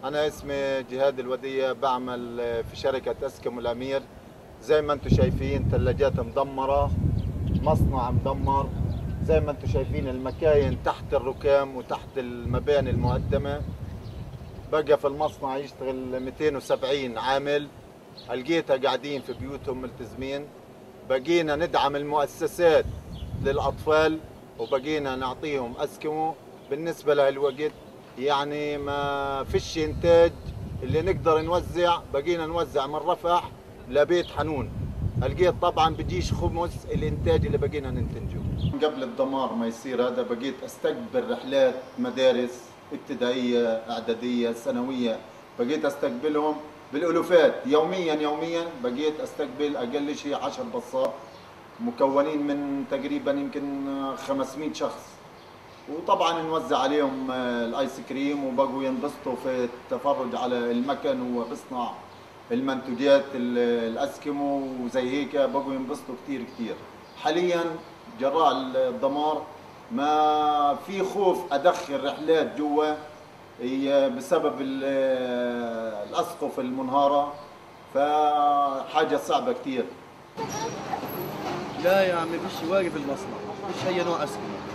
أنا اسمي جهاد الودية، بعمل في شركة أسكم الأمير. زي ما أنتم شايفين ثلاجات مدمرة، مصنع مدمر. زي ما أنتم شايفين المكاين تحت الركام وتحت المباني المقدمة. بقى في المصنع يشتغل 270 عامل، لقيتها قاعدين في بيوتهم ملتزمين. بقينا ندعم المؤسسات للأطفال وبقينا نعطيهم أسكمو. بالنسبة لهالوقت يعني ما فيش إنتاج اللي نقدر نوزع، بقينا نوزع من رفح لبيت حنون. لقيت طبعا بيجيش خمس الإنتاج اللي بقينا ننتجه. قبل الدمار ما يصير هذا بقيت أستقبل رحلات مدارس ابتدائية إعدادية ثانوية، بقيت أستقبلهم بالألوفات يوميا يوميا. بقيت أستقبل أقل شيء 10 باصات مكونين من تقريبا يمكن 500 شخص، وطبعا نوزع عليهم الايس كريم، وبقوا ينبسطوا في التفرج على المكن وهو بيصنع المنتوجات الاسكيمو وزي هيك، بقوا ينبسطوا كثير كثير. حاليا جراء الدمار ما في خوف ادخل رحلات جوا، هي بسبب الاسقف المنهاره، فحاجه صعبه كثير. لا يا عمي، فيش واقف المصنع، فيش اي نوع اسكن.